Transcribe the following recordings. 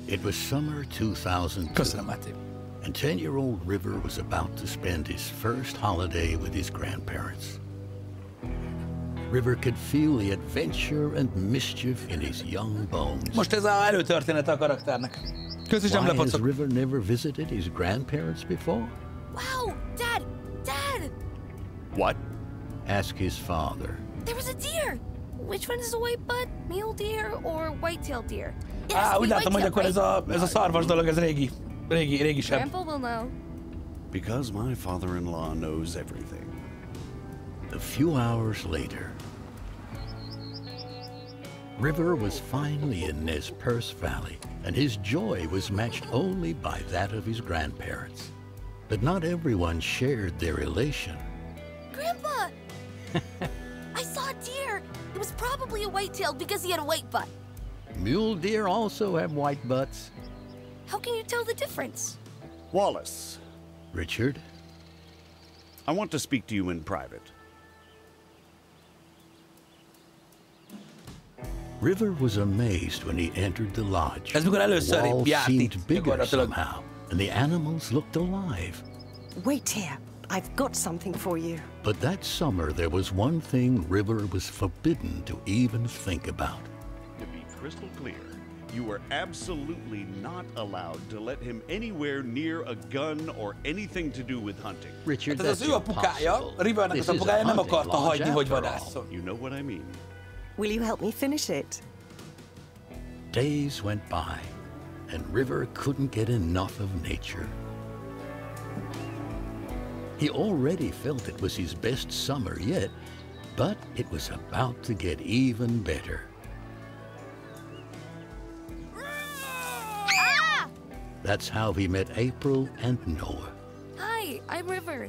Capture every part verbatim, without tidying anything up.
It was summer two thousand two. Köszönöm, Máté. And ten-year-old River was about to spend his first holiday with his grandparents. River could feel the adventure and mischief in his young bones. Most ez a előtörténet a karakternek. Köszi, sem Why has lepacok. River never visited his grandparents before? Wow, Dad! Dad! What? Asked his father. There was a deer! Which one is a white butt? Mule deer or white-tailed deer? It has Á, to úgy be látom, hogy white-tailed, akkor ez a, ez a szarvas dolog, ez régi. Régi, régi sem. Grandpa will know. Because my father-in-law knows everything. A few hours later, River was finally in Nez Perce Valley, and his joy was matched only by that of his grandparents. But not everyone shared their elation. Grandpa! I saw a deer! It was probably a white-tailed because he had a white butt. Mule deer also have white butts. How can you tell the difference? Wallace, Richard? I want to speak to you in private. River was amazed when he entered the lodge. Ez mikor The először walls járt seemed itt, bigger gyakorlatilag. somehow, and the animals looked alive. Wait here. I've got something for you. But that summer, there was one thing River was forbidden to even think about. To be crystal clear, you were absolutely not allowed to let him anywhere near a gun or anything to do with hunting. Richard, Hát ez that's az ő apukája, impossible. Rivernek This az is a apukája nem hunting akarta lodge hagyni, hogy after all. vadásszon. You know what I mean. Will you help me finish it? Days went by, and River couldn't get enough of nature. He already felt it was his best summer yet, but it was about to get even better. Ah! That's how he met April and Noah. Hi, I'm River.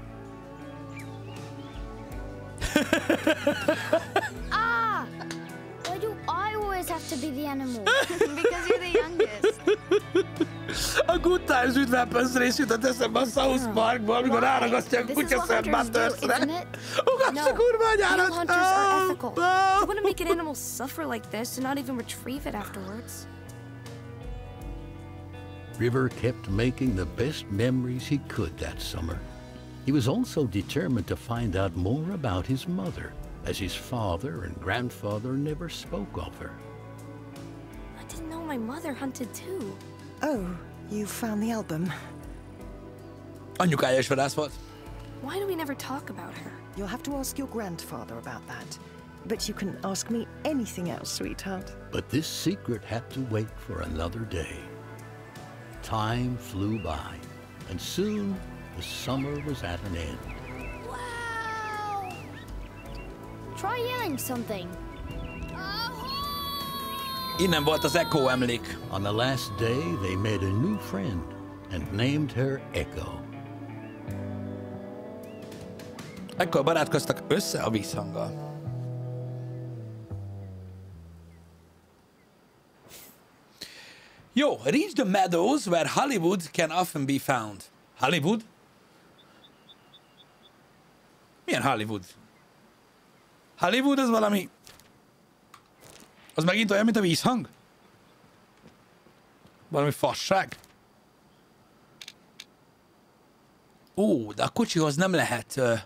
Ah! Why do I always have to be the animal? Because you're the youngest. A Good Times with Weapons rész jutott eszembe a South Parkból, amikor ráragasztja a This is kutya what hunters do, Buttersre. isn't it? Ugass a kurva Real anyárat! hunters are Ah, ethical. ah. They wouldn't make an animal suffer like this and not even retrieve it afterwards. River kept making the best memories he could that summer. He was also determined to find out more about his mother, as his father and grandfather never spoke of her. I didn't know my mother hunted too. Oh, you found the album. Anyukája is vadász volt. Why do we never talk about her? You'll have to ask your grandfather about that. But you can ask me anything else, sweetheart. But this secret had to wait for another day. Time flew by, and soon the summer was at an end. Wow! Try yelling something. Innen volt az Echo emlék. On the last day, they made a new friend and named her Echo. Ekkor barátkoztak össze a vízhanggal. Jó, reach the meadows where Hollywood can often be found. Hollywood? Milyen Hollywood? Hollywood az valami... Az megint olyan, mint a vízhang? Valami fasság? Ó, de a kocsihoz nem lehet... Uh...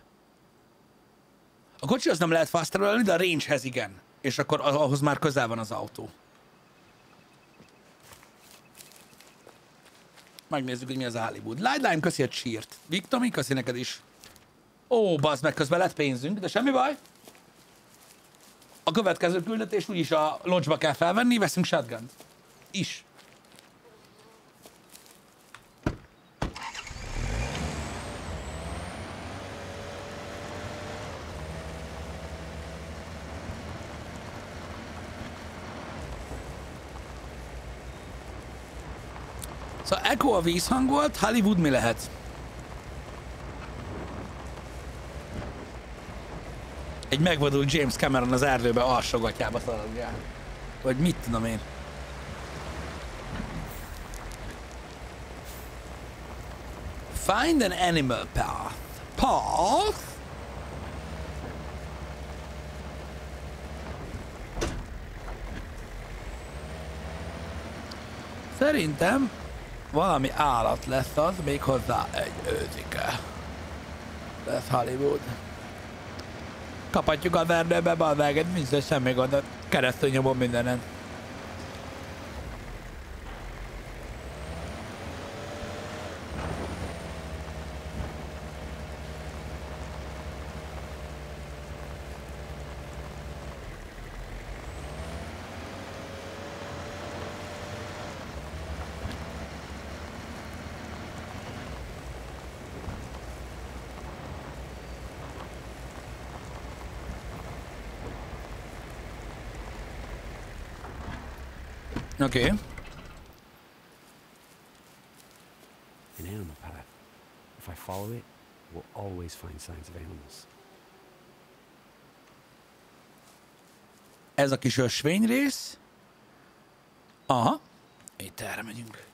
A kocsihoz nem lehet fast travelni, de a rangehez igen. És akkor ahhoz már közel van az autó. Megnézzük, hogy mi az Hollywood. Lifeline, köszi a cheert. Viktomi, köszi neked is. Ó, bazd meg, közben lett pénzünk, de semmi baj. A következő küldetés úgyis a lodge-ba kell felvenni, veszünk shotgunt. Is. Szóval Echo a vízhang volt, Hollywood mi lehet? Egy megvadult James Cameron az erdőbe alsógatjába szalagjál. Vagy mit tudom én. Find an animal path. Path? Szerintem valami állat lesz az, még hozzá egy őzike. Lesz Hollywood. Kapatjuk az erdőbe, balváged, nincs semmi gondot. Keresztül nyomom mindenen. Okay. An animal path. If I follow it, we'll always find signs of animals. Ez a kis ösvényrész. Aha. Itt erre megyünk.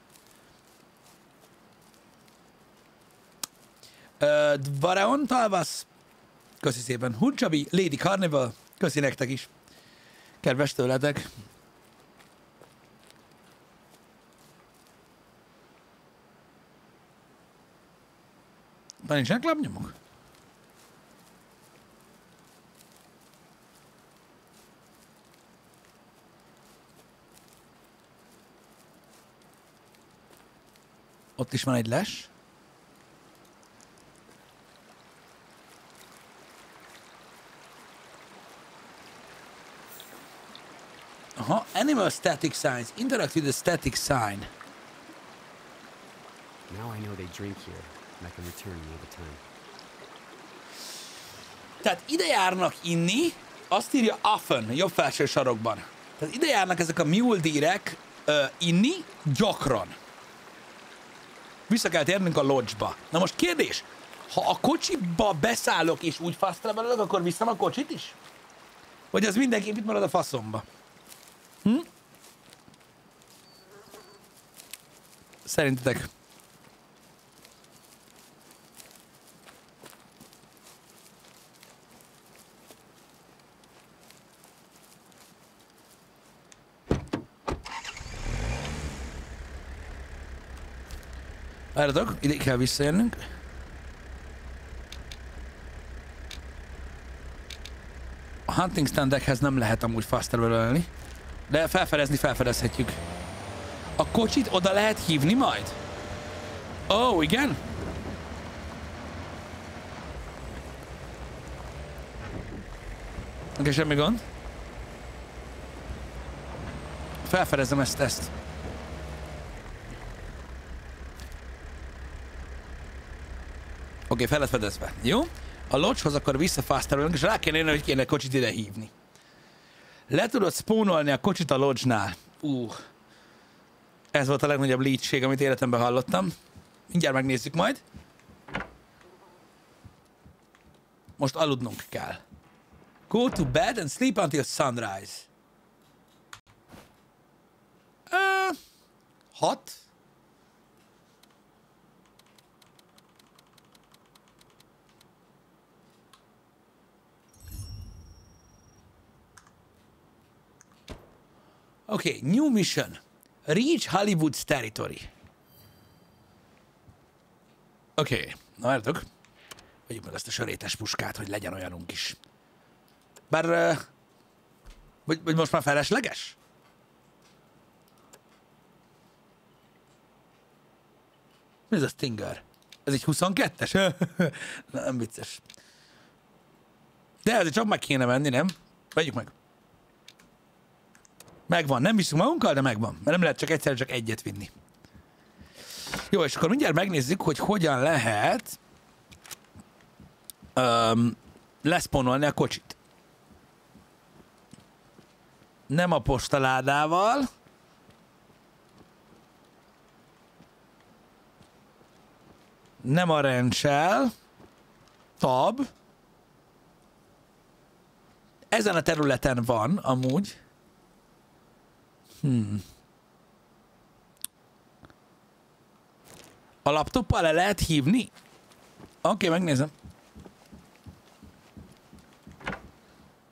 Uh, Dvareon Talvasz. Köszi szépen. Huncsabi, Lady Carnival. Köszi nektek is. Kedves tőletek. De nincsenek lábnyomok? Ott is van egy les. Aha, animal static signs. Interact with the static sign. Now I know they drink here, and I can return another time. Tehát ide járnak inni, azt írja often, jobb felső sarokban. Tehát ide járnak ezek a mule deerek uh, inni gyakran. Vissza kell térnünk a lodge-ba. Na most kérdés, ha a kocsiba beszállok és úgy fast travelök, akkor viszem a kocsit is? Vagy az mindenképp itt marad a faszomba? Hm? Szerintetek? Várjatok, ide kell visszajönnünk. A hunting standekhez nem lehet amúgy fast travelelni, de felfedezni felfedezhetjük. A kocsit oda lehet hívni majd? Ó, oh, igen? Oké, semmi gond. Felfedezem ezt, ezt. Oké, okay, fel lett fedezve. Jó? A lodgehoz akkor visszafasztálunk, és rá kéne, hogy kéne a kocsit ide hívni. Le tudod spawnolni a kocsit a lodge-nál. Uh. Ez volt a legnagyobb leadség, amit életemben hallottam. Mindjárt megnézzük majd. Most aludnunk kell. Go to bed and sleep until sunrise. Uh, hat. Okay, new mission. Reach Hollywood's territory. Oké, okay. Na várjatok. Vegyük meg ezt a sörétes puskát, hogy legyen olyanunk is. Bár... Uh, vagy, vagy most már felesleges? Mi ez a Stinger? Ez egy huszonkettes? Nem vicces. De ezért csak meg kéne menni, nem? Vegyük meg. Megvan, nem viszünk magunkkal, de megvan. Mert nem lehet csak egyszer csak egyet vinni. Jó, és akkor mindjárt megnézzük, hogy hogyan lehet um, leszponolni a kocsit. Nem a postaládával. Nem a rendsel. Tab. Ezen a területen van, amúgy. Hmm. A laptoppal le lehet hívni? Oké, okay, megnézem.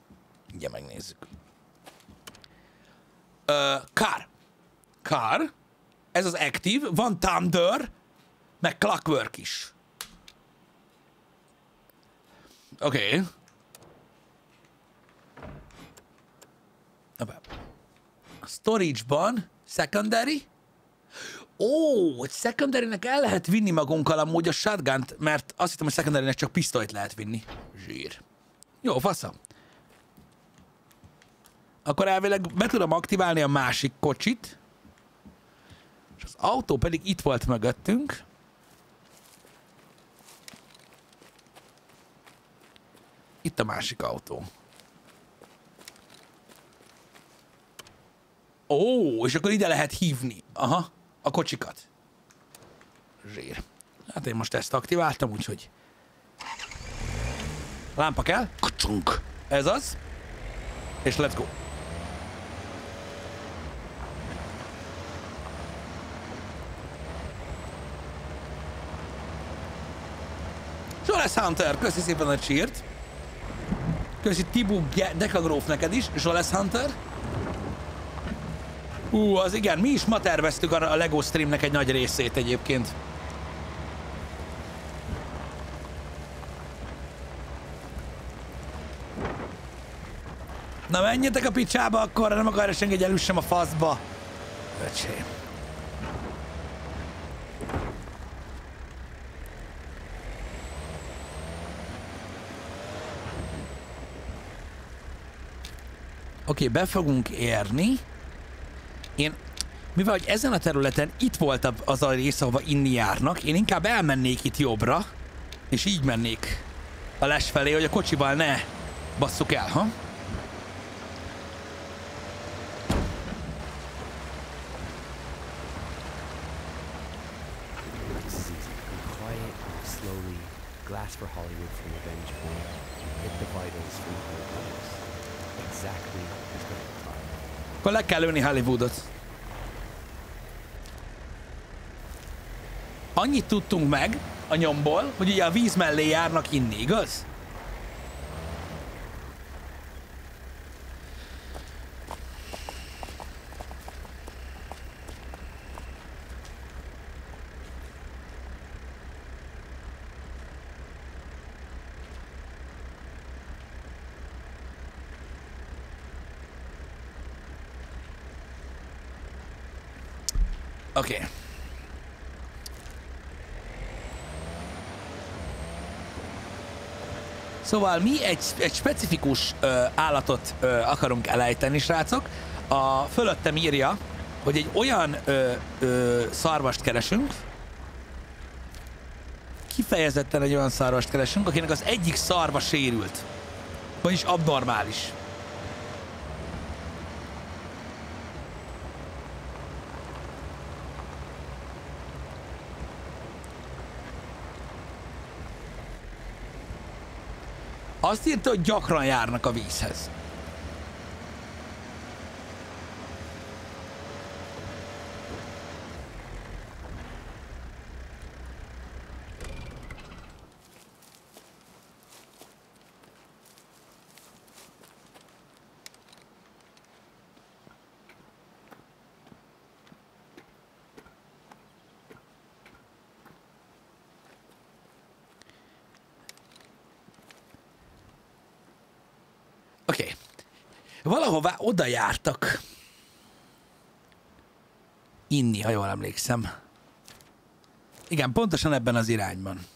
Ugye megnézzük. Uh, car. Car. ez az Active, van Thunder, meg Clockwork is. Oké. Okay. A storage-ban secondary. Ó, hogy secondary-nek el lehet vinni magunkkal amúgy a shotgun-t, mert azt hittem, hogy secondary-nek csak pisztolyt lehet vinni. Zsír. Jó, faszom. Akkor elvileg be tudom aktiválni a másik kocsit. És az autó pedig itt volt mögöttünk. Itt a másik autó. Ó, és akkor ide lehet hívni. Aha, a kocsikat. Zsír. Hát én most ezt aktiváltam, úgyhogy... Lámpa kell. Kacsunk. Ez az. És let's go. Zsolesz Hunter, köszi szépen a cheert. Köszi Tibu Dekagróf neked is, Zsolesz Hunter. Ú, az igen, mi is ma terveztük a Lego streamnek egy nagy részét egyébként. Na menjetek a picsába, akkor nem akarja senki, hogy elüssem a faszba. Öcsém. Oké, okay, be fogunk érni. Én, mivel hogy ezen a területen itt volt az a rész, ahova inni járnak, én inkább elmennék itt jobbra, és így mennék a les felé, hogy a kocsival ne basszuk el, ha? Glass for Hollywood from Revenge Point. Hit the vitals from Hollywood. Exactly as the fire. Akkor le kell lőni Hollywoodot. Annyit tudtunk meg a nyomból, hogy ugye a víz mellé járnak inni, igaz? Oké. Okay. Szóval mi egy, egy specifikus ö, állatot ö, akarunk elejteni, srácok. A fölöttem írja, hogy egy olyan ö, ö, szarvast keresünk, kifejezetten egy olyan szarvast keresünk, akinek az egyik szarva sérült. Vagyis abnormális. Azt írta, hogy gyakran járnak a vízhez. Oké. Okay. Valahová oda jártak inni, ha jól emlékszem. Igen, pontosan ebben az irányban.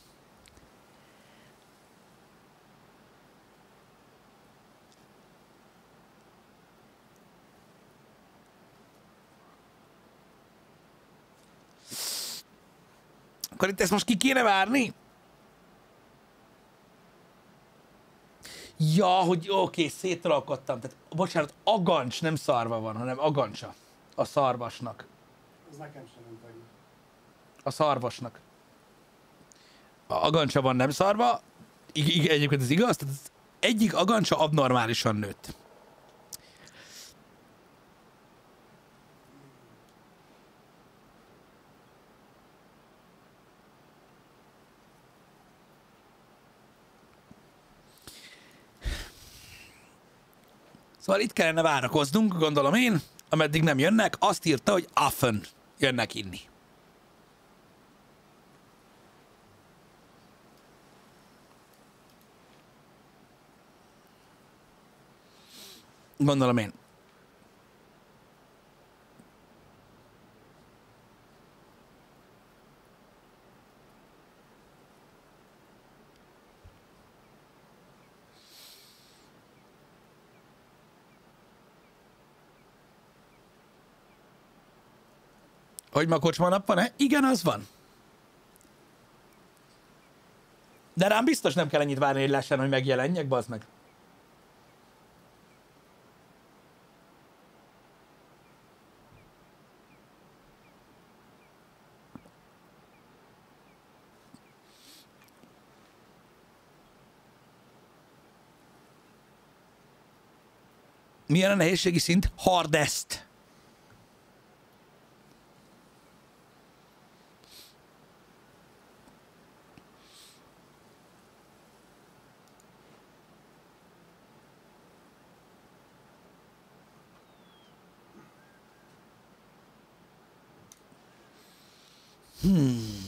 Akkor itt ezt most ki kéne várni? Ja, hogy oké, okay, szétralkodtam. Tehát, bocsánat, agancs, nem szarva van, hanem agancsa. A szarvasnak. Ez nekem sem nem tegnap. A szarvasnak. A agancsa van, nem szarva. I- I- egyébként ez igaz. Tehát az egyik agancsa abnormálisan nőtt. Szóval itt kellene várakoznunk, gondolom én, ameddig nem jönnek. Azt írta, hogy Affen jönnek inni. Gondolom én. Hogy ma kocsma nap van-e? Igen, az van. De rám biztos nem kell ennyit várni, hogy lessen, hogy megjelenjek, bazd meg. Milyen a nehézségi szint? Hardest. Hmm.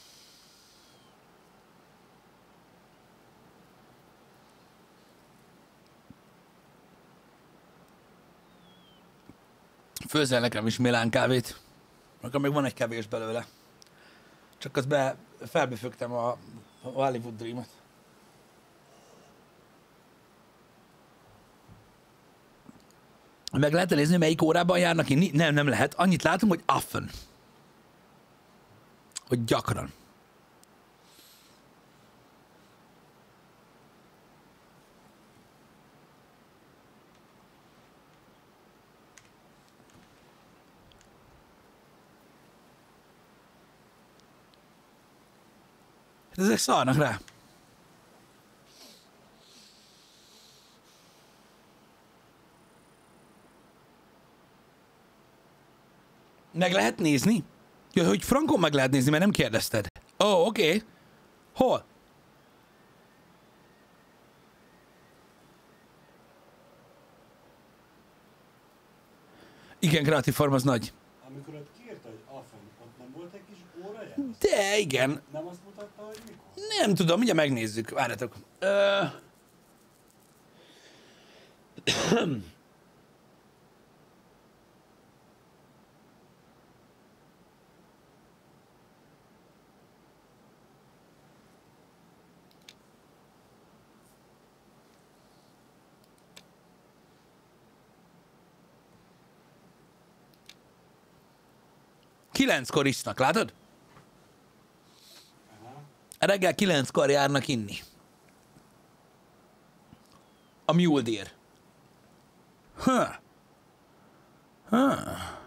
Főzzel nekem is Milán kávét. Akkor még van egy kevés belőle. Csak az be, felbefögtem a, a Hollywood Dream-et. Meg lehet nézni, melyik órában járnak inni? Nem, nem lehet. Annyit látom, hogy often. Hogy gyakran. Ezek szarnak rá. Meg lehet nézni? Ja, hogy frankon meg lehet nézni, mert nem kérdezted. Ó, oh, oké. Okay. Hol? Igen, Kreatív Farm az nagy. Amikor ott kiírta, hogy afen, ott nem volt egy kis óraja? De igen. Nem azt mutatta, hogy mikor? Nem tudom, mindjárt megnézzük. Várjatok. Ö... Kilenckor isznak, látod? Aha. Reggel kilenckor járnak inni. A Mule Deer. Huh. Huh.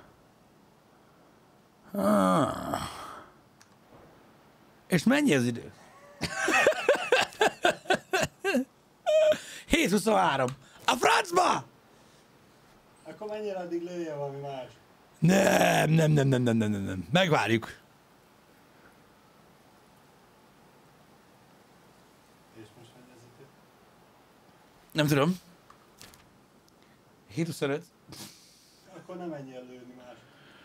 Huh. És mennyi az idő? hét huszonhárom. A francba! Akkor mennyire addig lője valami más? Nem, nem, nem, nem, nem, nem, nem, nem. Megvárjuk. És most mennyi az idő? Nem tudom. hét huszonöt. Akkor nem menjél lőni más.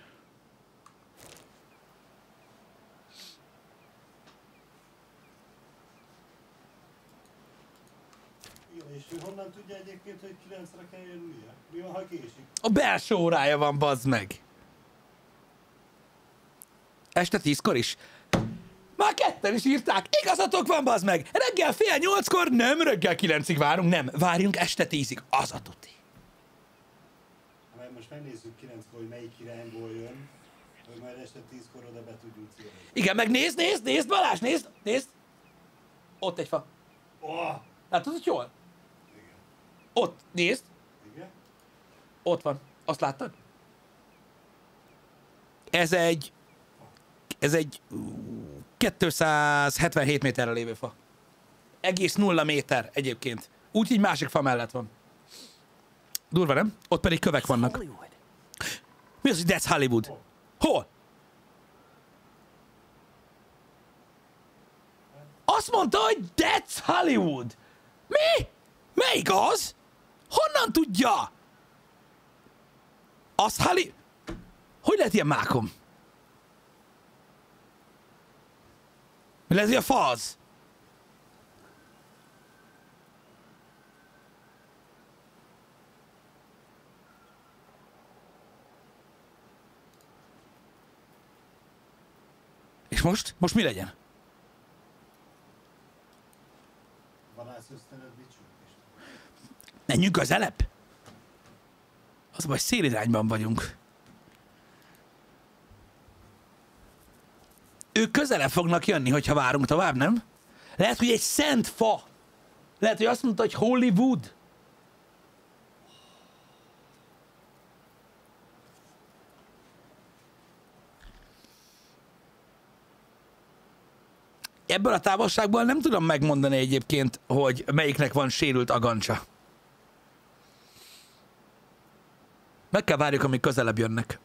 Igen, és ő honnan tudja egyébként, hogy kilencre kell jönnie? Mi van, ha késik? A belső órája van, bazd meg. Este tízkor is. Már ketten is írták. Igazatok van, bazd meg. Reggel fél nyolckor, nem reggel kilencig várunk, nem. Várjunk este tízig. Az a tuti. Mert most megnézzük kilenckor, hogy melyik irányból jön, hogy majd este tízkor oda be tudjunk célni. Igen, meg nézd, nézd, nézd, Balázs, nézd, nézd. Ott egy fa. Oh! Látod, hogy jól? Igen. Ott, nézd. Igen? Ott van. Azt láttad? Ez egy... Ez egy... kétszázhetvenhét méterre lévő fa. Egész nulla méter egyébként. Úgyhogy másik fa mellett van. Durva, nem? Ott pedig kövek vannak. Mi az, hogy that's Hollywood? Hol? Azt mondta, hogy that's Hollywood. Mi? Melyik az? Honnan tudja? Az Hollywood? Hogy lehet ilyen mákom? Mi lehet, hogy a fa az? És most? Most mi legyen? Menjünk közelebb? Az a baj, szélirányban vagyunk. Ők közelebb fognak jönni, hogyha várunk tovább, nem? Lehet, hogy egy szent fa. Lehet, hogy azt mondta, hogy Hollywood. Ebből a távolságból nem tudom megmondani egyébként, hogy melyiknek van sérült agancsa. Meg kell várjuk, amíg közelebb jönnek.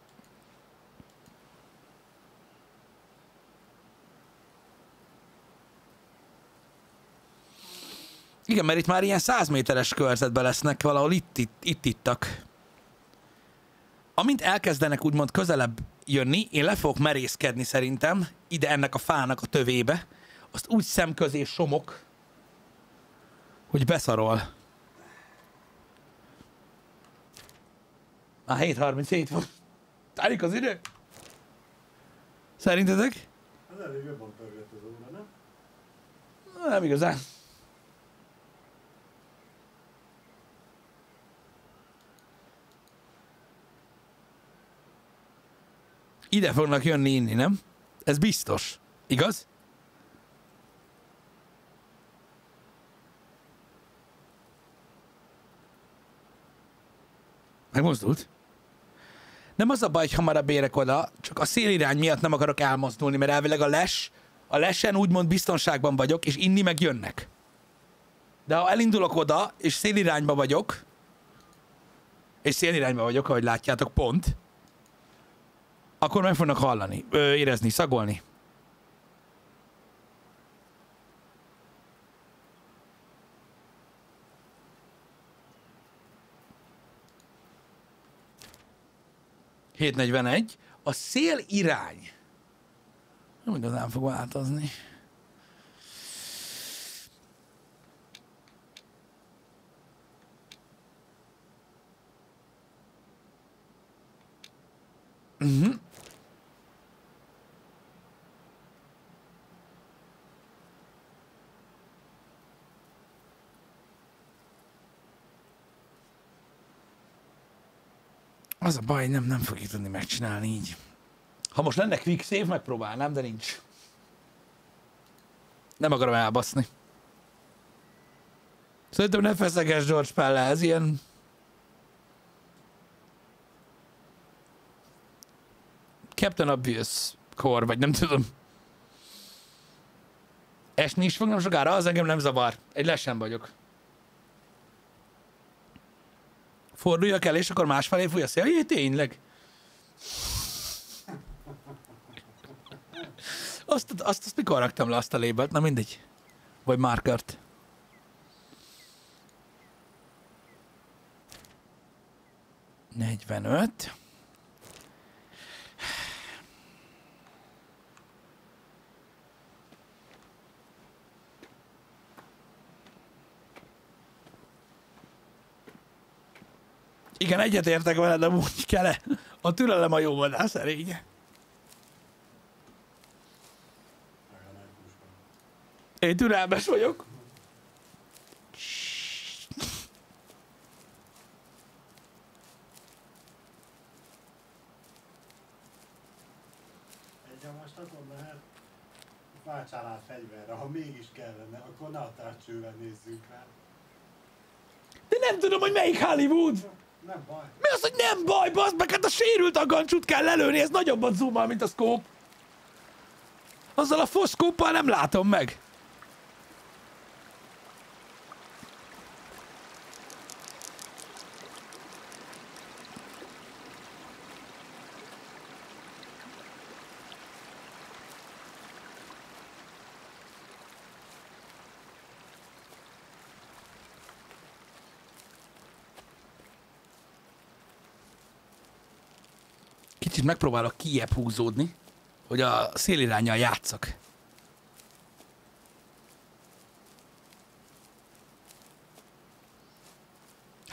Igen, mert itt már ilyen száz méteres körzetben lesznek, valahol itt, itt, itt ittak. Amint elkezdenek úgymond közelebb jönni, én le fogok merészkedni szerintem ide ennek a fának a tövébe, azt úgy szemközé somok, hogy beszarol. Már hét harminchét van. Tálik az idő? Szerintetek? Az elég jobban pörgött az óra, nem? Nem igazán. Ide fognak jönni inni, nem? Ez biztos. Igaz? Megmozdult? Nem az a baj, hogy hamarabb érek oda, csak a szélirány miatt nem akarok elmozdulni, mert elvileg a les, a lesen úgymond biztonságban vagyok, és inni meg jönnek. De ha elindulok oda, és szélirányba vagyok, és szélirányba vagyok, ahogy látjátok, pont, akkor meg fognak hallani, ö, érezni, szagolni. hét negyvenegy. A szél irány nem igazán fog változni. Uh-huh. Az a baj, nem, nem fogjuk tudni megcsinálni így. Ha most lenne quick save, megpróbálnám, de nincs. Nem akarom elbaszni. Szerintem ne feszeges George Pelle, ez ilyen... Captain Obvious kor, vagy nem tudom. Esni is fog nem sokára, az engem nem zavar. Egy lesen vagyok. Forduljak el, és akkor másfelé fúj a szél. Jé, tényleg. Azt, azt, azt mikor raktam le azt a labelt? Na mindegy. Vagy markert. negyvenöt. Igen, egyetértek veled, de úgy kell-e. A türelem a jó vadász erénye. Én türelmes vagyok. Egy javaslatom lehet, váltsál át fegyverre, ha mégis kellene, akkor ne a tárcsővel nézzünk rá. De nem tudom, hogy melyik Hollywood. Nem baj. Mi az, hogy nem baj, bazd meg, hát a sérült agancsút kell lelőni, ez nagyobbat zoomol, mint a szkóp. Azzal a foszkóppal nem látom meg. Kicsit megpróbálok kijebb húzódni, hogy a széliránnyal játszak.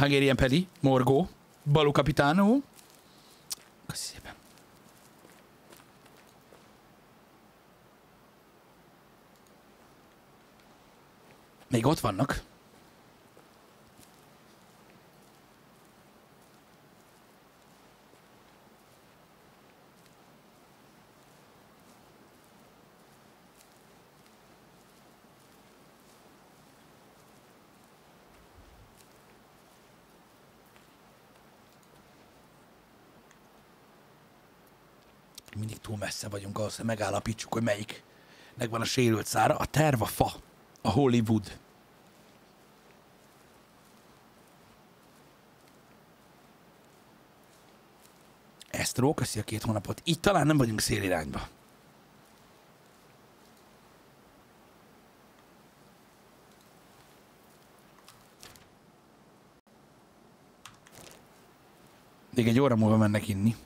Hungarian Paddy, Morgó, Balú Capitano. Köszi szépen. Még ott vannak. Mindig túl messze vagyunk ahhoz, hogy megállapítsuk, hogy melyiknek van a sérült szára. A terv a fa. A Hollywood. Esztró, köszi a két hónapot. Így talán nem vagyunk szélirányba. Még egy óra múlva mennek inni.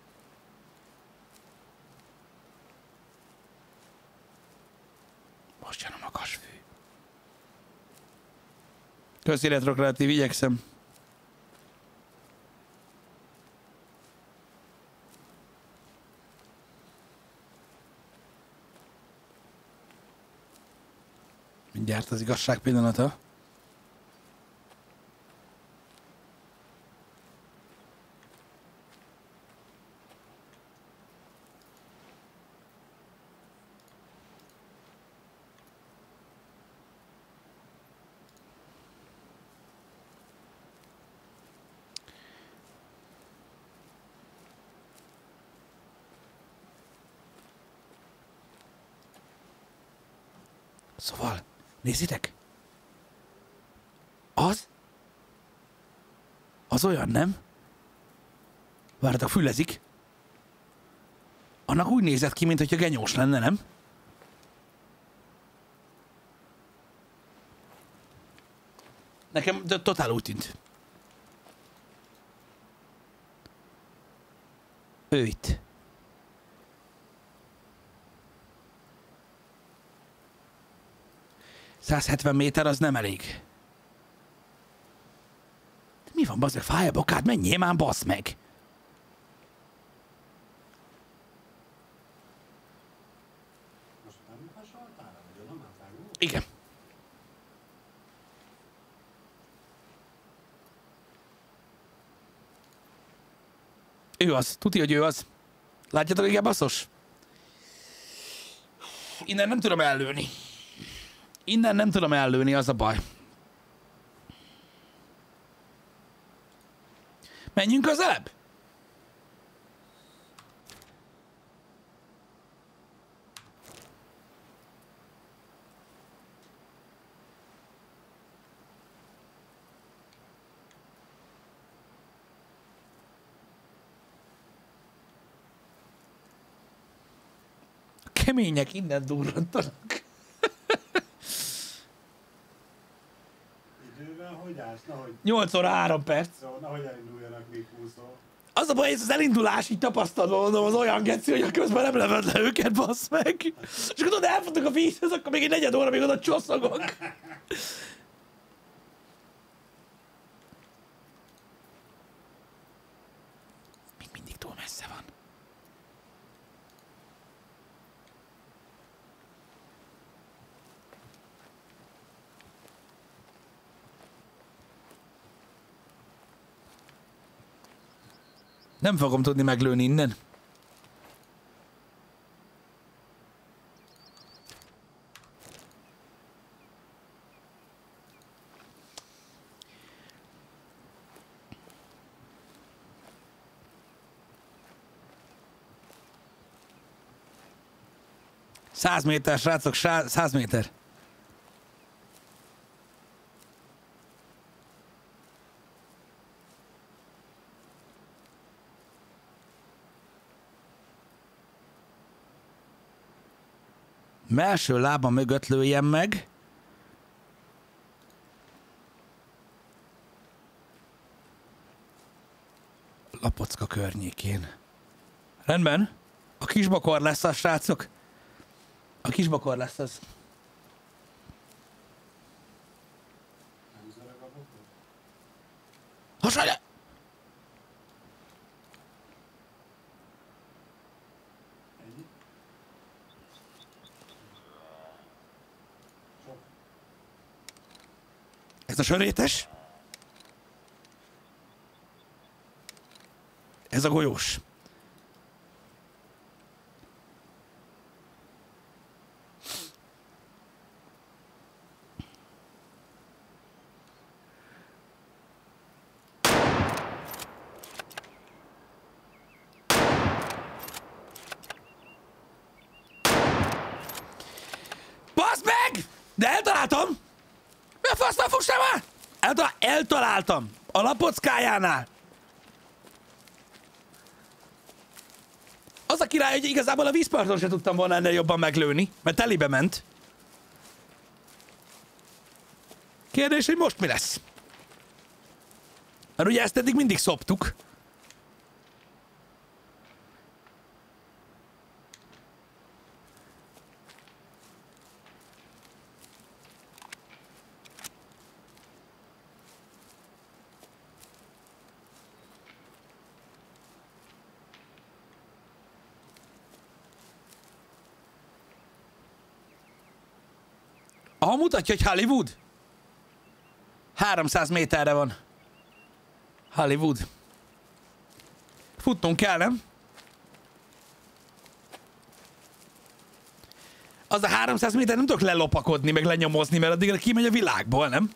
Most jön a magas fű. Köszi, Retrokreatív, igyekszem. Mindjárt az igazság pillanata. Szóval, nézzétek! Az? Az olyan, nem? Várjatok, fülezik. Annak úgy nézett ki, mintha genyós lenne, nem? Nekem totál úgy tűnt. Ő itt. száz hetven méter az nem elég. De mi van, bazd meg, fáj a bokád? Menjél már, bassz meg! Igen. Ő az. Tuti, hogy ő az. Látjátok, igen, basszos? Innen nem tudom ellőni. Innen nem tudom ellőni, az a baj. Menjünk közelebb? Kemények innen durrantanak. Időben hogy állsz? Nahogy... nyolc óra három perc. Szóval nahogy elinduljanak még húszó. Az a baj, ez az elindulás így tapasztalva, mondom, az olyan geci, hogy a közben nem leved le őket, bassz meg. És akkor tudod, elfutnak a vízhez, akkor még egy negyed óra még oda csosszogok. Még mindig túl messze van. Nem fogom tudni meglőni innen. Száz méter, srácok, száz méter. Melső lába mögött lőjem meg. Lapocka környékén. Rendben. A kisbakor lesz az, srácok. A kisbakor lesz az. Hasonló! Ennyi. Sok. Ez a sörétes. Ez a golyós. Baszd meg! De eltaláltam! Mi a fasztal fussál már? Eltal- eltaláltam! A lapockájánál! Az a király, hogy igazából a vízparton sem tudtam volna ennél jobban meglőni, mert telibe ment. Kérdés, hogy most mi lesz? Mert ugye ezt eddig mindig szoptuk. Aha, mutatja, hogy Hollywood. háromszáz méterre van. Hollywood. Futnunk kell, nem? Az a háromszáz méter nem tudok lelopakodni, meg lenyomozni, mert addigra kimegy a világból, nem?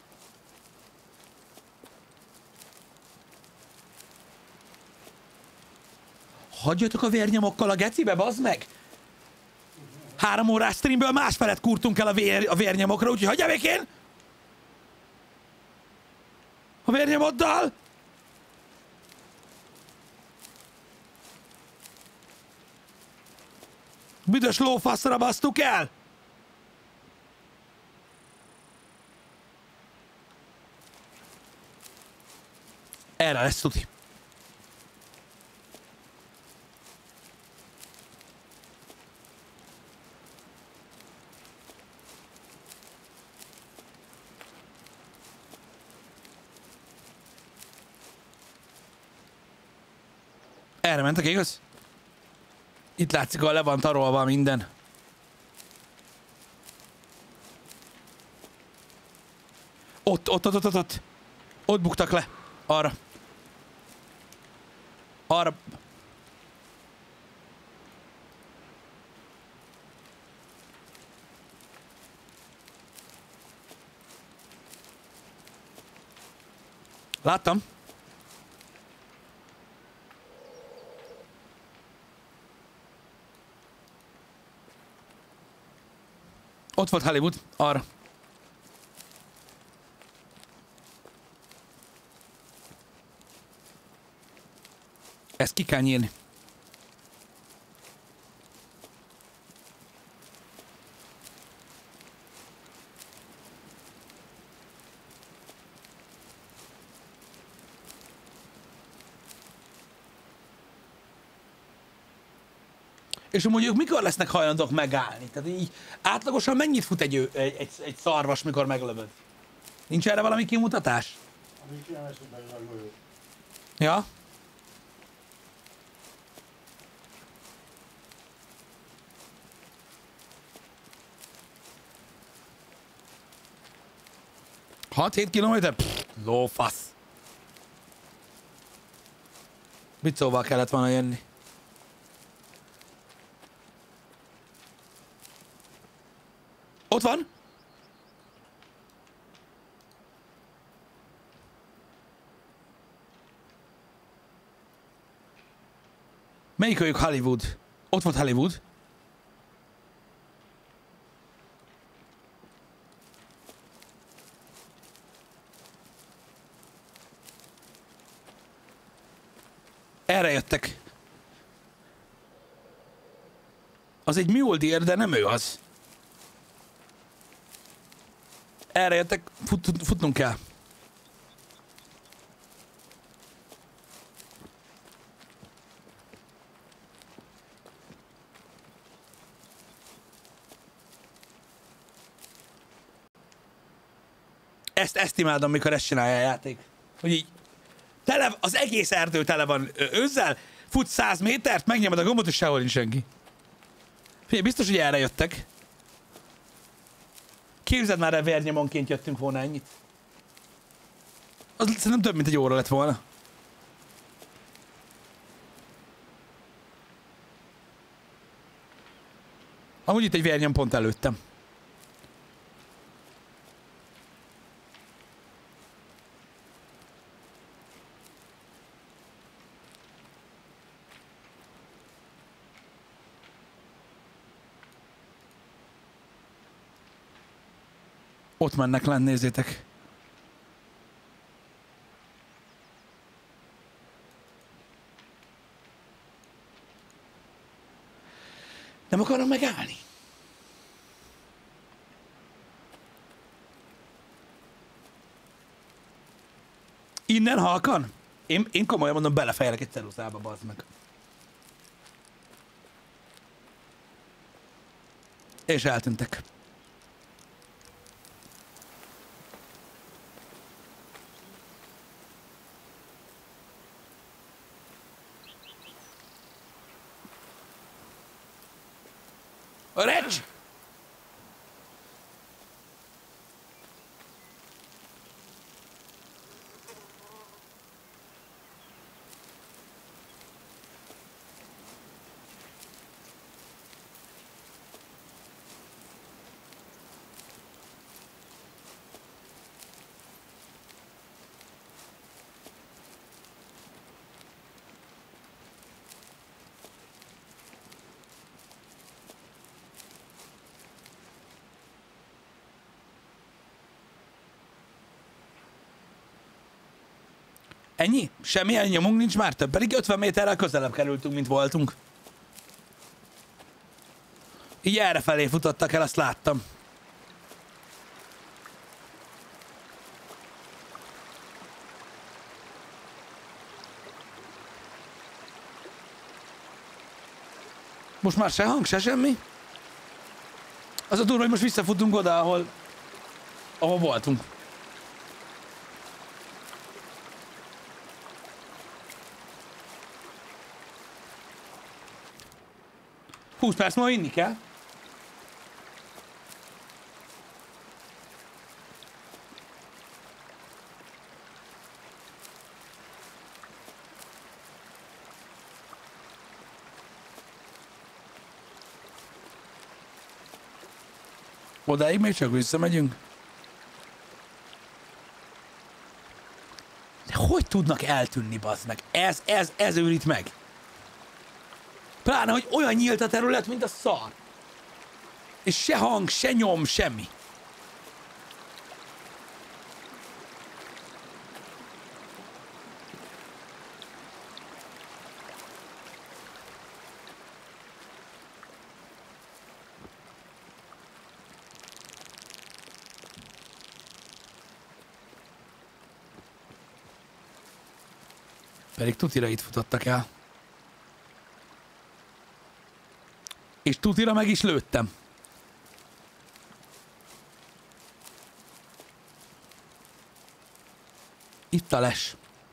Hagyjatok a vérnyomokkal a gecibe, bazd meg! Három órás streamből másfelet kurtunk el a, vér, a vérnyomokra, úgyhogy hagyjál békén! A vérnyomoddal! Büdös lófaszra basztuk el! Erre lesz tuti. Erre mentek, igaz? Itt látszik, ahol le van tarolva minden. Ott, ott, ott, ott, ott, ott. Ott buktak le. Arra. Arra. Láttam. Ott volt Hollywood, arra. Ezt ki kell nyírni. És amúgy ők mikor lesznek hajlandók megállni? Tehát így átlagosan mennyit fut egy, egy, egy, egy szarvas, mikor meglövöd? Nincs erre valami kimutatás? Amíg kiemesik belőle a golyót. Ja? hat-hét kilométer? Pff, lófasz. Mit szóval kellett volna jönni? Ott van? Melyik őjük Hollywood? Ott volt Hollywood. Erre jöttek. Az egy mule deer, de nem ő az. Erre jöttek, fut, futnunk kell. Ezt, ezt imádom, mikor ezt csinálja a játék. Hogy így Tele, az egész erdő tele van őzzel, futsz száz métert, megnyomod a gombot, és sehol nincs senki. Figyelj, biztos, hogy erre jöttek. Képzeld már, vérnyomonként jöttünk volna ennyit. Az szerintem több, mint egy óra lett volna. Amúgy itt egy vérnyom pont előttem. Ott mennek lent, nézzétek. Nem akarom megállni. Innen halkan? Én, én komolyan mondom, belefejelek egy ceruzába, bazd meg. És eltűntek. A recs! Ennyi? Semmilyen nyomunk nincs már több, pedig ötven méterrel közelebb kerültünk, mint voltunk. Így errefelé futottak el, azt láttam. Most már se hang, se semmi? Az a durva, hogy most visszafutunk oda, ahol, ahol voltunk. húsz perc ma inni kell. Odáig még csak visszamegyünk. De hogy tudnak eltűnni, bazd meg? Ez, ez, ez őrít meg. Pláne, hogy olyan nyílt a terület, mint a szar. És se hang, se nyom, semmi. Pedig tutira itt futottak el. És tutira meg is lőttem. Itt a les.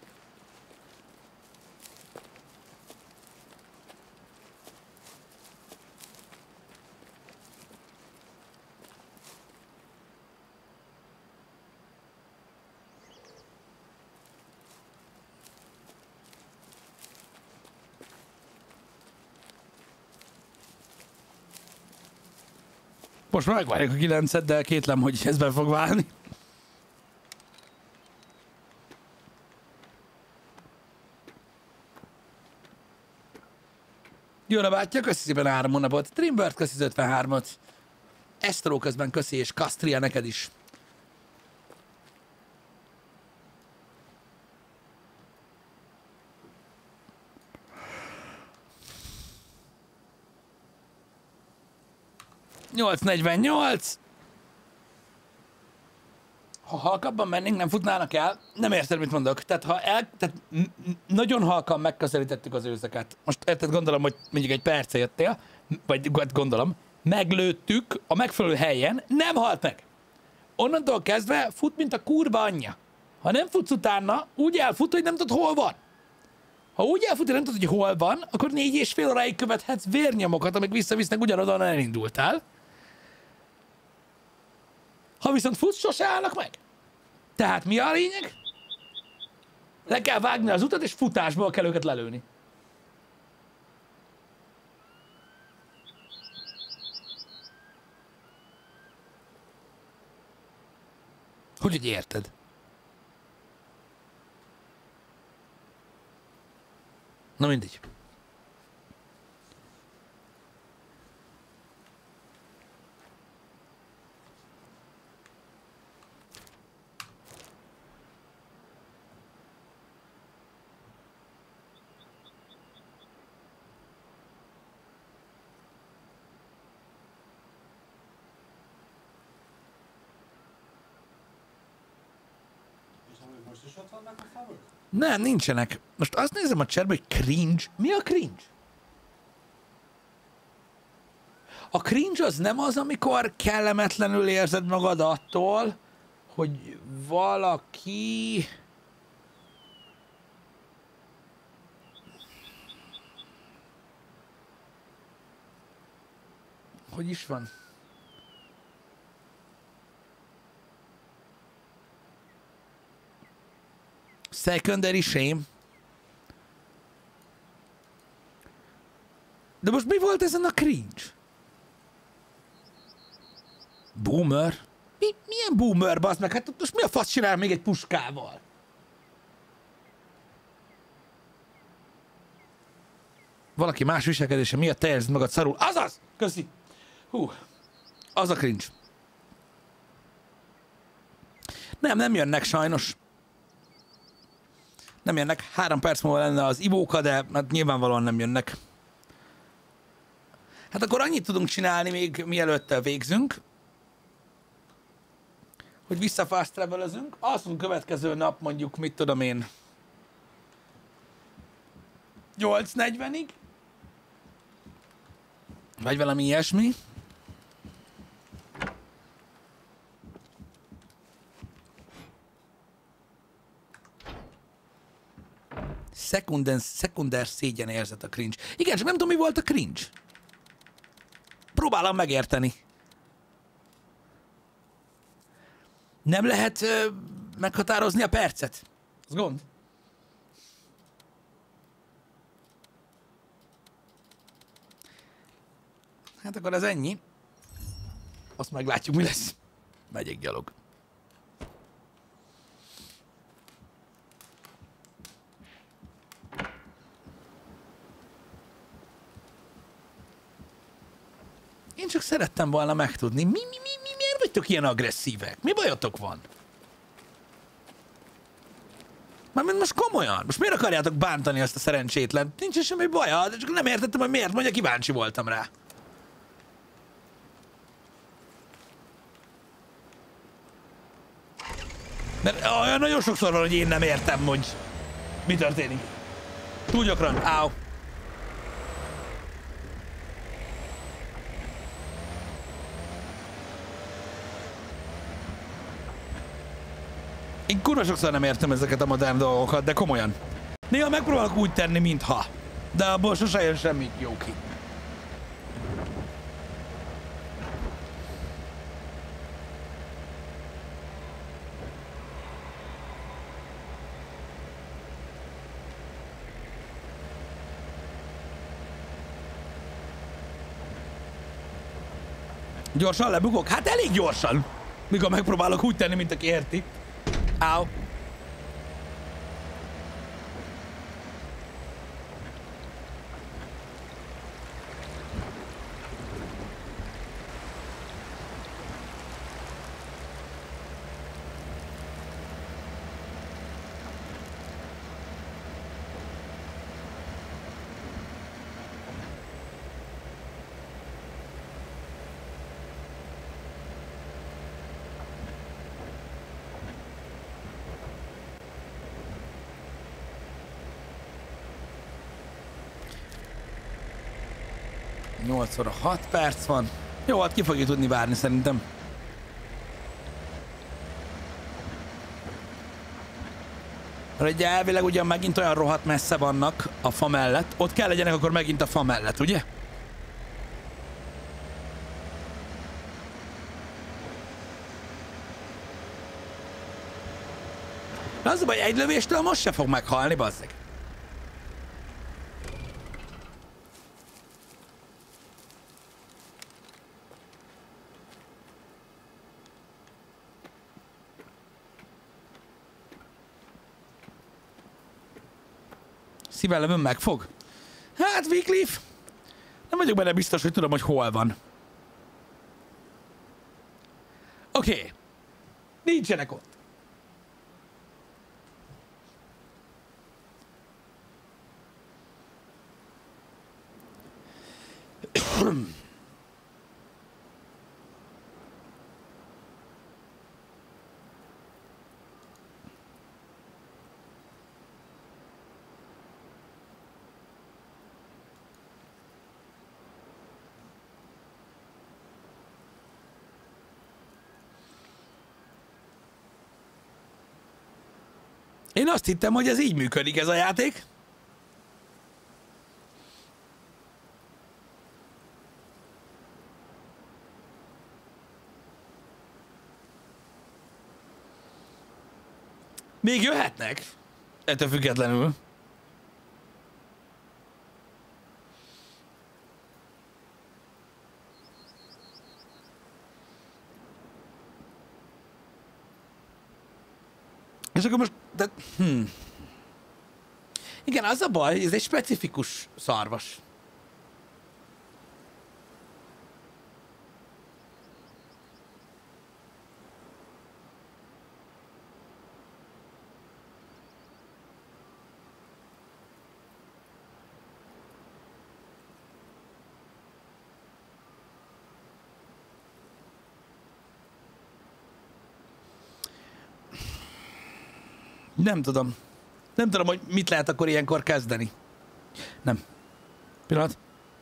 Most már megvárjuk a kilencet, de kétlem, hogy ez be fog válni. Jóra bátya, köszi szépen három hónapot. Trimbird, köszi az ötvenhármat. Esztró közben köszi, és Kastria neked is. nyolc negyvennyolc. Ha halkabban mennénk, nem futnának el. Nem érted, mit mondok. Tehát, ha el, tehát nagyon halkan megközelítettük az őzeket. Most érted, gondolom, hogy mondjuk egy perce jöttél, vagy gondolom, meglőttük a megfelelő helyen, nem halt meg. Onnantól kezdve fut, mint a kurva anyja. Ha nem futsz utána, úgy elfut, hogy nem tudod, hol van. Ha úgy elfut, hogy nem tudod, hogy hol van, akkor négy és fél óráig követhetsz vérnyomokat, amik visszavisznek ugyanoda, ahol elindultál. Ha viszont futsz, sose állnak meg. Tehát mi a lényeg? Le kell vágni az utat, és futásból kell őket lelőni. Hogy, hogy érted? Na mindegy. Most is ott vannak a faluk? Nem, nincsenek. Most azt nézem a chatben, hogy cringe. Mi a cringe? A cringe az nem az, amikor kellemetlenül érzed magad attól, hogy valaki... Hogy is van? Secondary shame. De most mi volt ezen a cringe? Boomer? Mi, milyen boomer, bazd meg? Hát most mi a fasz csinál még egy puskával? Valaki más viselkedése miatt te érzed magad szarul. Azaz! Köszi! Hú, az a cringe. Nem, nem jönnek sajnos. Nem jönnek. Három perc múlva lenne az ivóka, de hát nyilvánvalóan nem jönnek. Hát akkor annyit tudunk csinálni még mielőtt végzünk, hogy vissza fast travelezünk. Azt mondjuk következő nap mondjuk, mit tudom én, nyolc negyvenig, vagy valami ilyesmi. Szekunder, szekunder szégyen érzet a cringe. Igen, csak nem tudom, mi volt a cringe. Próbálom megérteni. Nem lehet ö, meghatározni a percet? Az gond. Hát akkor ez ennyi. Azt meglátjuk, mi lesz. Megyek gyalog. Én csak szerettem volna megtudni, mi, mi, mi, mi, miért vagytok ilyen agresszívek? Mi bajotok van? Mármint most komolyan. Most miért akarjátok bántani azt a szerencsétlen? Nincs semmi baja, de csak nem értettem, hogy miért. Mondja, kíváncsi voltam rá. Mert olyan nagyon sokszor van, hogy én nem értem, hogy mi történik. Túl gyakran. Áó. Én kurva sokszor nem értem ezeket a modern dolgokat, de komolyan. Néha megpróbálok úgy tenni, mintha. De abból sose jön semmi jó ki. Gyorsan lebukok? Hát elég gyorsan. Mikor megpróbálok úgy tenni, mint aki érti. Áó. nyolc óra hat perc van. Jó, hát ki fogja tudni várni szerintem. Mert ugye elvileg ugyan megint olyan rohadt messze vannak a fa mellett. Ott kell legyenek akkor megint a fa mellett, ugye? De az a baj, egy lövéstől most se fog meghalni, bazzeg. Szívellem ön megfog? Hát, Wycliffe, nem vagyok benne biztos, hogy tudom, hogy hol van. Oké. Okay. Nincsenek ott. Én azt hittem, hogy ez így működik ez a játék. Még jöhetnek, ettől függetlenül. És akkor most... De, hmm. Igen, az a baj, ez egy specifikus szarvas. Nem tudom. Nem tudom, hogy mit lehet akkor ilyenkor kezdeni. Nem. Pillanat.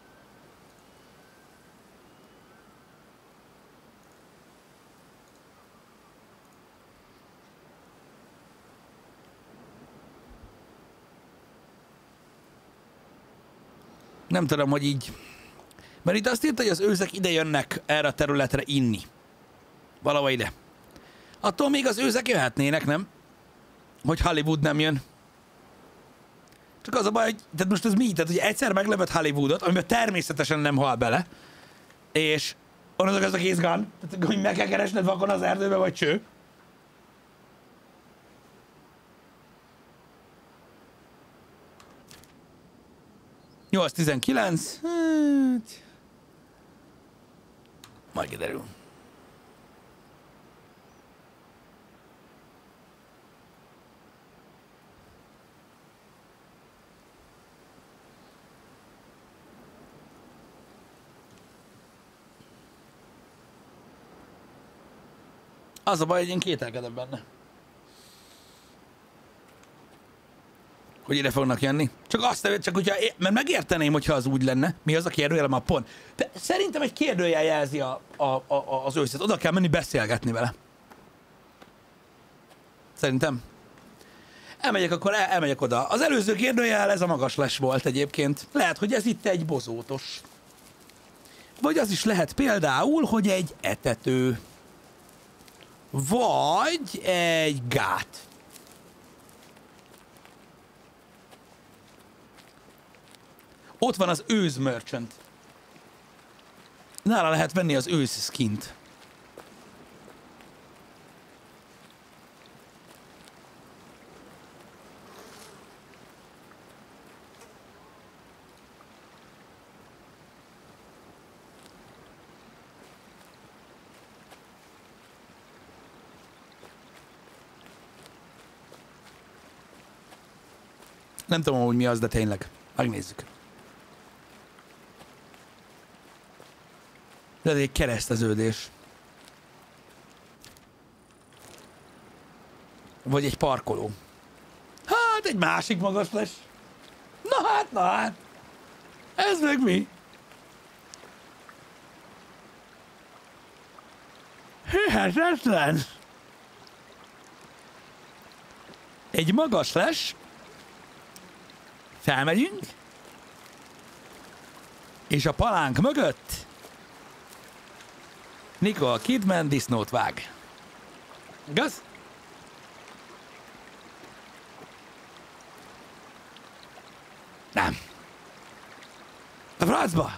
Nem tudom, hogy így... Mert itt azt írta, hogy az őzek ide jönnek erre a területre inni. Valahol ide. Attól még az őzek jöhetnének, nem? Hogy Hollywood nem jön. Csak az a baj, hogy tehát most ez mi? Tehát, hogy egyszer meglepett Hollywoodot, amiben természetesen nem hal bele, és onnantól ez a kész gun, tehát hogy meg kell keresned vakon az erdőbe, vagy cső. nyolc tizenkilenc. Hát... Majd kiderül. Az a baj, hogy én kételkedem benne. Hogy ide fognak jönni. Csak azt nem, csak hogyha, mert megérteném, hogyha az úgy lenne. Mi az a kérdőjel a mappon? De szerintem egy kérdőjel jelzi a, a, a, az őszet. Oda kell menni beszélgetni vele. Szerintem. Elmegyek akkor, el, elmegyek oda. Az előző kérdőjel ez a magas les volt egyébként. Lehet, hogy ez itt egy bozótos. Vagy az is lehet például, hogy egy etető. Vagy egy gát. Ott van az őz merchant. Nála lehet venni az őz skint. Nem tudom, hogy mi az, de tényleg. Megnézzük. Ez egy kereszteződés. Vagy egy parkoló. Hát, egy másik magas les. Na hát, na hát. Ez meg mi? Hihetetlen. Egy magas les. Felmegyünk. És a palánk mögött Nicole Kidman disznót vág. Igaz? Nem. A francba!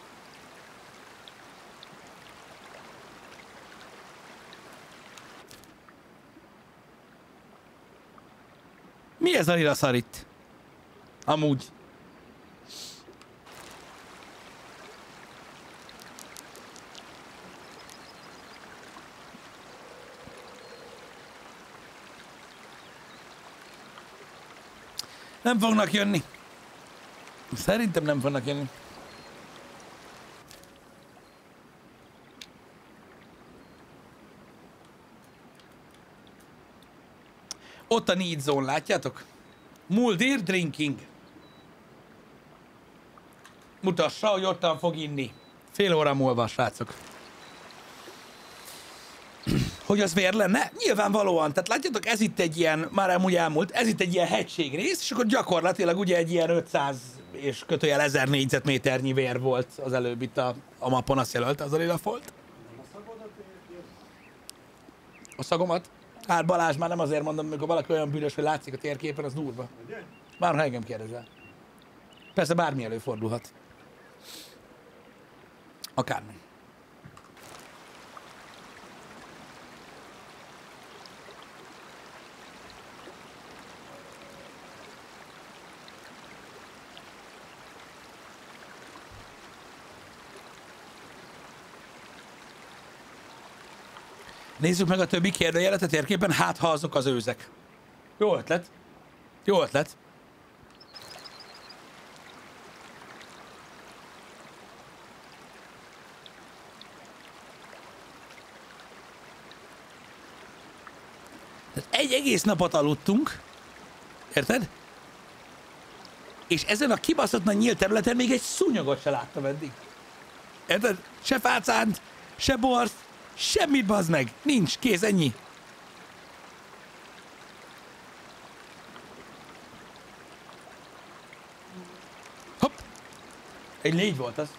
Mi ez a lila szar itt? Amúgy. Nem fognak jönni. Szerintem nem fognak jönni. Ott a need zone, látjátok? Muldir drinking. Mutassa, hogy ottan fog inni. Fél óra múlva, srácok. Hogy az vér lenne? Nyilvánvalóan. Tehát látjátok, ez itt egy ilyen, már amúgy elmúlt, ez itt egy ilyen hegységrész, és akkor gyakorlatilag ugye egy ilyen ötszáz és kötőjel ezer négyzetméternyi vér volt az előbb itt a, a mapon, azt jelölte az a lila folt. A szagomat? Hát Balázs, már nem azért mondom, amikor valaki olyan bűnös, hogy látszik a térképen, az durva. Már ha engem kérdezel. Persze bármi előfordulhat. Akármi. Nézzük meg a többi kérdőjelet a térképen, hát ha azok az őzek. Jó ötlet. Jó ötlet. Egy egész napot aludtunk. Érted? És ezen a kibaszott nagy nyílt területen még egy szúnyogot se láttam eddig. Érted? Se fácánt, se bort, semmit, bazd meg! Nincs, kész, ennyi. Hopp! Egy légy volt az.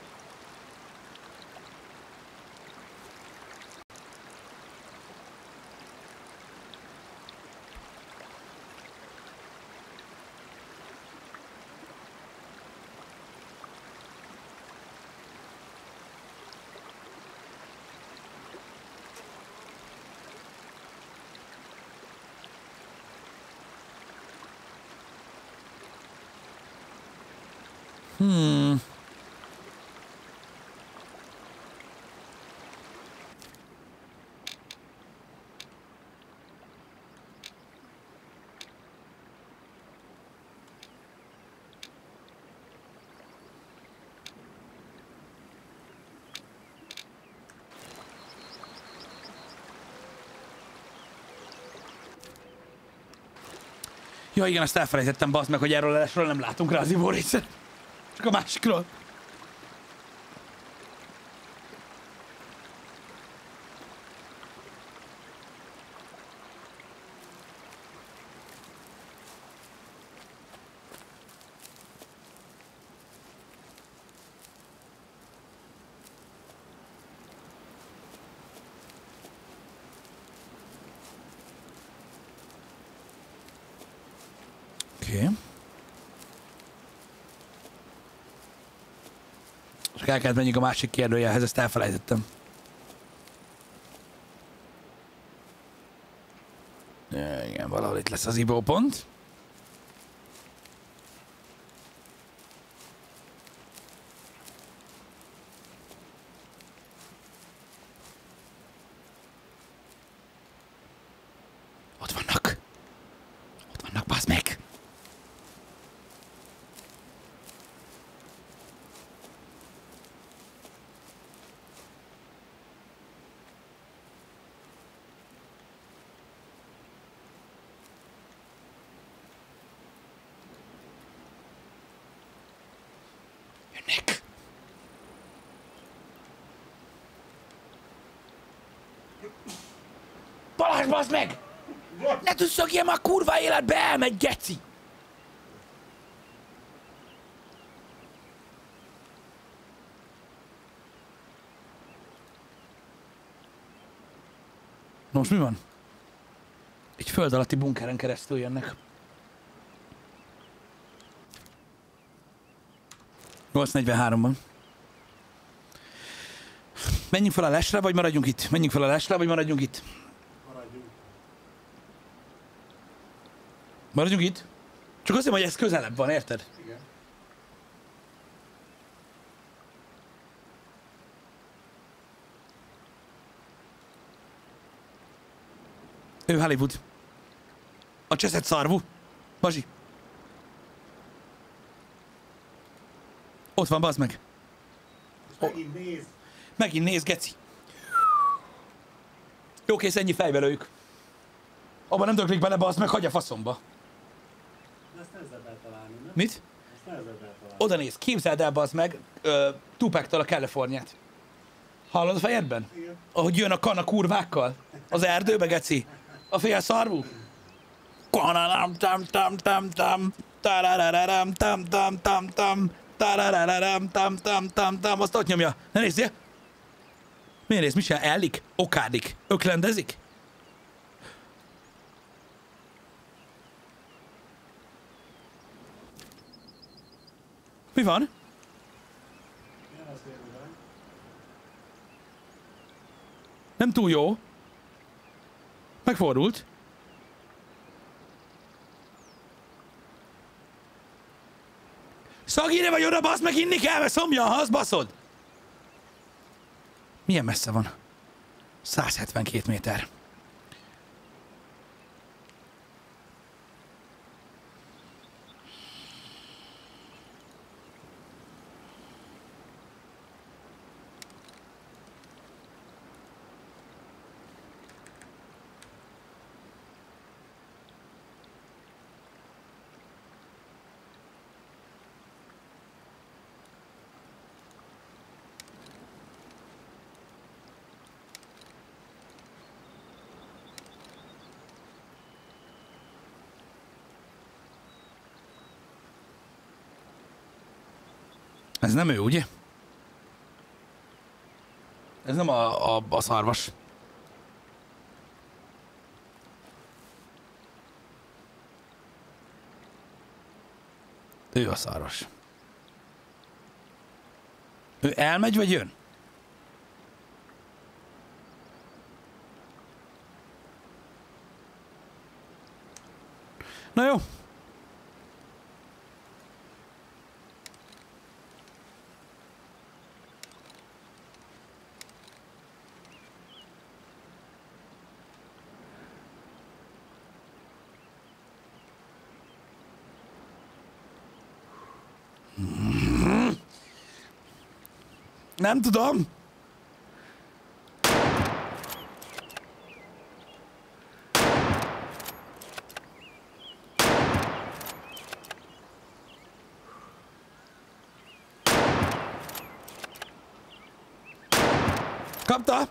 Hmm. Ja igen, azt elfelejtettem, bazd meg, hogy erről a lesről nem látunk rá az ivórészet. Csak a másikról. Oké. Okay. Csak el kellett menjünk a másik kérdőjelhez, ezt elfelejtettem. Ja, igen, valahol itt lesz az ibópont. Ott vannak. Ott vannak, bazd meg. Jönnek. Balázs, bazd meg! Ne tüsszögjél már kurva életbe, elmegy, geci! Na most mi van? Egy föld alatti bunkeren keresztül jönnek. nyolc negyvenháromban. Menjünk fel a lesre, vagy maradjunk itt? Menjünk fel a lesre, vagy maradjunk itt? Maradjunk. Maradjunk itt? Csak azért, hogy ez közelebb van, érted? Igen. Ő Hollywood. A cseszett szarvú. Bazsi. Ott van, bazd meg. Megint néz. Megint néz, geci. Jó, kész, ennyi fejbe lőjük. Abba nem döglik bele, bazd meg, hagyja faszomba. De ezt nehezebb eltalálni, nem? Mit? Ezt nehezebb eltalálni. Oda néz, képzeld el, bazd meg, uh, Tupac-tól a Kaliforniát. Hallod a fejedben? Igen. Ahogy jön a kana kurvákkal? Az erdőbe, geci? A fél szarvú? Kanaram tam tam tam tam tarararam tam tam tam tam tarararam tam tam tam tam. Azt ott nyomja. Ne nézzél! Miért néz? Mi csinál? Ellik? Okádik? Öklendezik? Mi van? Milyen az félőben? Nem túl jó. Megfordult. Szagíre vagy oda, basz meg, inni kell, mert szomja, ha az baszod. Milyen messze van? száz hetvenkét méter. Ez nem ő, ugye? Ez nem a, a, a szarvas. Ő a szarvas. Ő elmegy, vagy jön? Na jó. Nem tudom. Kapta?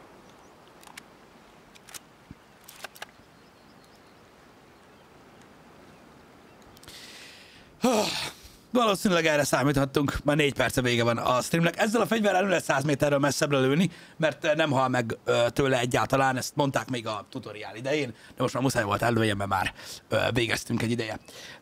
Valószínűleg erre számíthattunk, már négy perce vége van a streamnek. Ezzel a fegyverrel nem lehet száz méterről messzebbre lőni, mert nem hal meg tőle egyáltalán, ezt mondták még a tutoriál idején, de most már muszáj volt előjön, mert már végeztünk egy ideje.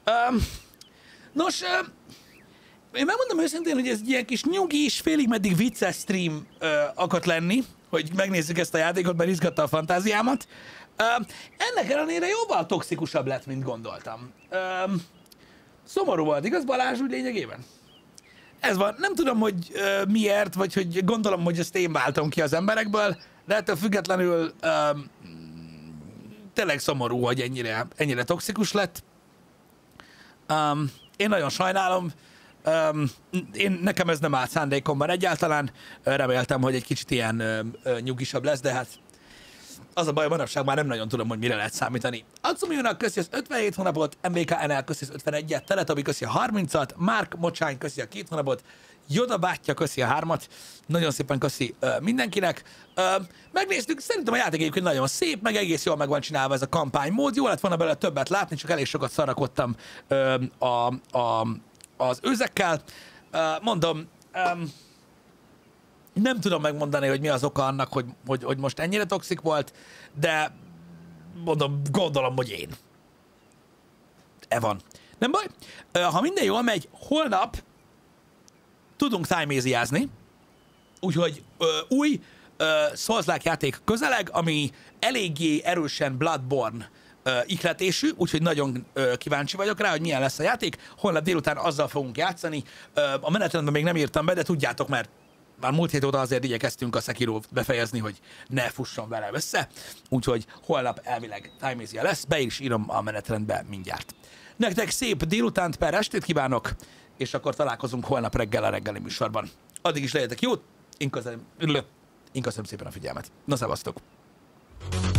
Nos, én megmondom őszintén, hogy ez egy ilyen kis nyugis, félig meddig vicces stream akart lenni, hogy megnézzük ezt a játékot, mert izgatta a fantáziámat. Ennek ellenére jóval toxikusabb lett, mint gondoltam. Szomorú volt, igaz Balázs úgy lényegében? Ez van. Nem tudom, hogy uh, miért, vagy hogy gondolom, hogy ezt én váltom ki az emberekből, de ettől függetlenül um, tényleg szomorú, hogy ennyire, ennyire toxikus lett. Um, én nagyon sajnálom. Um, én, nekem ez nem állt szándékomban egyáltalán. Reméltem, hogy egy kicsit ilyen uh, uh, nyugisabb lesz, de hát az a baj, manapság már nem nagyon tudom, hogy mire lehet számítani. Atsumi-nak köszi az ötvenhét hónapot, em vé ká en el köszi az ötvenegyet, Teletabi köszi a harmincat, Márk Mocsány köszi a két hónapot, Joda Bátya köszi a hármat, nagyon szépen köszi uh, mindenkinek. Uh, megnéztük, szerintem a játék egyébként nagyon szép, meg egész jól meg van csinálva ez a kampánymód, jó lett volna belőle többet látni, csak elég sokat szarakodtam uh, a, a, az őzekkel. Uh, mondom, um, nem tudom megmondani, hogy mi az oka annak, hogy, hogy, hogy most ennyire toxik volt, de mondom, gondolom, hogy én. E van. Nem baj. Ha minden jól megy, holnap tudunk time-easy-ázni, úgyhogy ö, új ö, Souls-like játék közeleg, ami eléggé erősen Bloodborne ö, ihletésű, úgyhogy nagyon ö, kíváncsi vagyok rá, hogy milyen lesz a játék. Holnap délután azzal fogunk játszani. Ö, a menetrendben még nem írtam be, de tudjátok, mert már múlt hét óta azért igyekeztünk a Sekiro befejezni, hogy ne fusson vele össze, úgyhogy holnap elvileg time-easy lesz, be is írom a menetrendbe mindjárt. Nektek szép délutánt per estét kívánok, és akkor találkozunk holnap reggel a reggeli műsorban. Addig is legyetek jót, én köszönöm, én köszönöm szépen a figyelmet. Na, szevasztok!